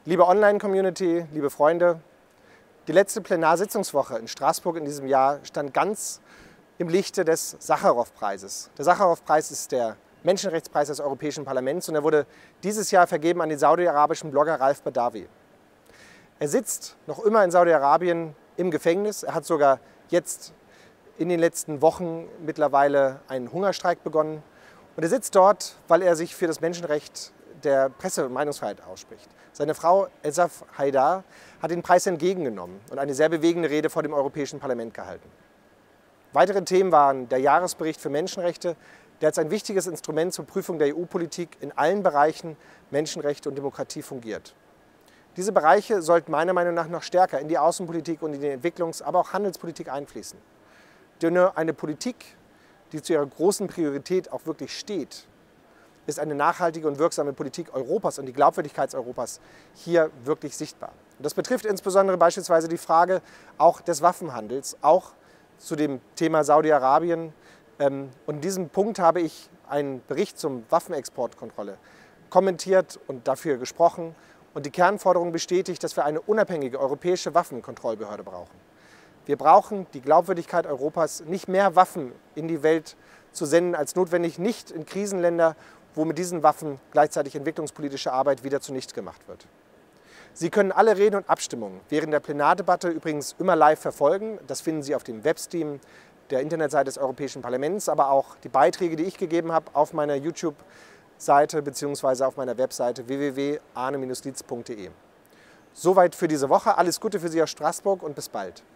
Liebe Online-Community, liebe Freunde, die letzte Plenarsitzungswoche in Straßburg in diesem Jahr stand ganz im Lichte des Sacharow-Preises. Der Sacharow-Preis ist der Menschenrechtspreis des Europäischen Parlaments und er wurde dieses Jahr vergeben an den saudi-arabischen Blogger Raif Badawi. Er sitzt noch immer in Saudi-Arabien im Gefängnis. Er hat sogar jetzt in den letzten Wochen mittlerweile einen Hungerstreik begonnen. Und er sitzt dort, weil er sich für das Menschenrecht der Presse- und Meinungsfreiheit ausspricht. Seine Frau Elsaf Haidar hat den Preis entgegengenommen und eine sehr bewegende Rede vor dem Europäischen Parlament gehalten. Weitere Themen waren der Jahresbericht für Menschenrechte, der als ein wichtiges Instrument zur Prüfung der EU-Politik in allen Bereichen Menschenrechte und Demokratie fungiert. Diese Bereiche sollten meiner Meinung nach noch stärker in die Außenpolitik und in die Entwicklungs-, aber auch Handelspolitik einfließen. Denn nur eine Politik, die zu ihrer großen Priorität auch wirklich steht, ist eine nachhaltige und wirksame Politik Europas und die Glaubwürdigkeit Europas hier wirklich sichtbar. Und das betrifft insbesondere beispielsweise die Frage auch des Waffenhandels, auch zu dem Thema Saudi-Arabien. Und in diesem Punkt habe ich einen Bericht zum Waffenexportkontrolle kommentiert und dafür gesprochen und die Kernforderung bestätigt, dass wir eine unabhängige europäische Waffenkontrollbehörde brauchen. Wir brauchen die Glaubwürdigkeit Europas, nicht mehr Waffen in die Welt zu senden als notwendig, nicht in Krisenländer, wo mit diesen Waffen gleichzeitig entwicklungspolitische Arbeit wieder zunichte gemacht wird. Sie können alle Reden und Abstimmungen während der Plenardebatte übrigens immer live verfolgen. Das finden Sie auf dem Webstream der Internetseite des Europäischen Parlaments, aber auch die Beiträge, die ich gegeben habe, auf meiner YouTube-Seite bzw. auf meiner Webseite www.arne-lietz.de. Soweit für diese Woche. Alles Gute für Sie aus Straßburg und bis bald.